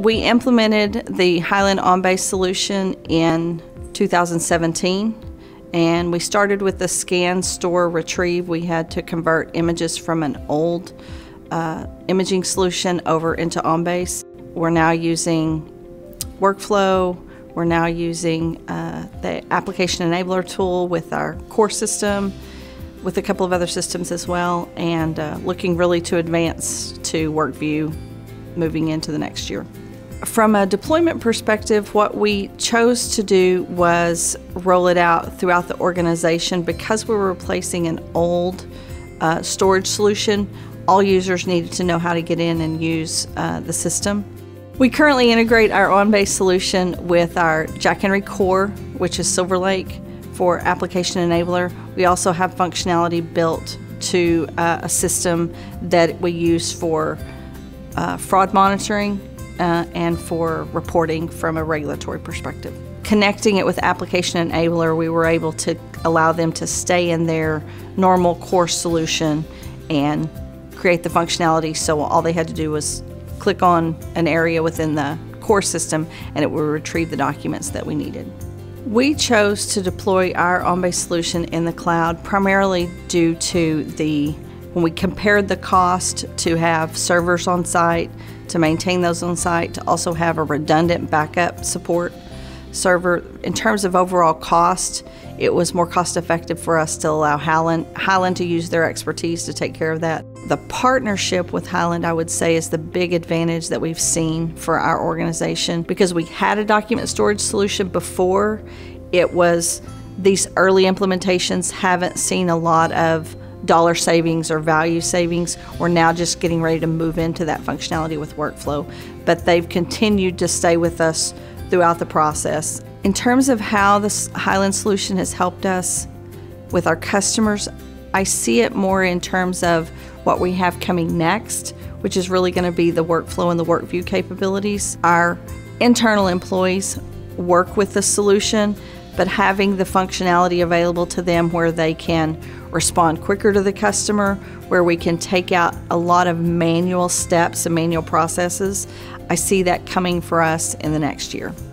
We implemented the Hyland OnBase solution in 2017, and we started with the scan, store, retrieve. We had to convert images from an old imaging solution over into OnBase. We're now using Workflow. We're now using the application enabler tool with our core system, with a couple of other systems as well, and looking really to advance to WorkView moving into the next year. From a deployment perspective, what we chose to do was roll it out throughout the organization. Because we were replacing an old storage solution, all users needed to know how to get in and use the system. We currently integrate our OnBase solution with our Jack Henry Core, which is Silver Lake, for application enabler. We also have functionality built to a system that we use for fraud monitoring and for reporting from a regulatory perspective. Connecting it with application enabler, we were able to allow them to stay in their normal core solution and create the functionality, so all they had to do was click on an area within the core system and it would retrieve the documents that we needed. We chose to deploy our OnBase solution in the cloud primarily due to when we compared the cost to have servers on site, to maintain those on site, to also have a redundant backup support server. In terms of overall cost, it was more cost effective for us to allow Hyland to use their expertise to take care of that. The partnership with Hyland, I would say, is the big advantage that we've seen for our organization, because we had a document storage solution before. It was these early implementations haven't seen a lot of dollar savings or value savings. We're now just getting ready to move into that functionality with Workflow, but they've continued to stay with us throughout the process. In terms of how this Hyland solution has helped us with our customers, I see it more in terms of what we have coming next, which is really going to be the Workflow and the WorkView capabilities. Our internal employees work with the solution, but having the functionality available to them where they can respond quicker to the customer, where we can take out a lot of manual steps and manual processes, I see that coming for us in the next year.